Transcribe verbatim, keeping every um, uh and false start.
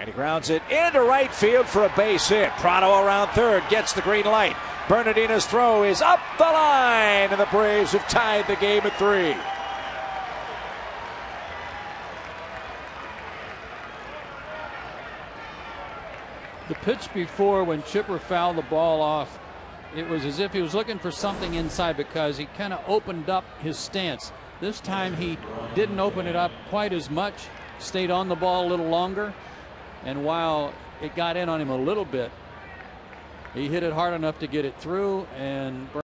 And he grounds it into right field for a base hit. Prado around third, gets the green light. Bernardino's throw is up the line, and the Braves have tied the game at three. The pitch before, when Chipper fouled the ball off, it was as if he was looking for something inside because he kind of opened up his stance. This time he didn't open it up quite as much, stayed on the ball a little longer, and while it got in on him a little bit, he hit it hard enough to get it through. And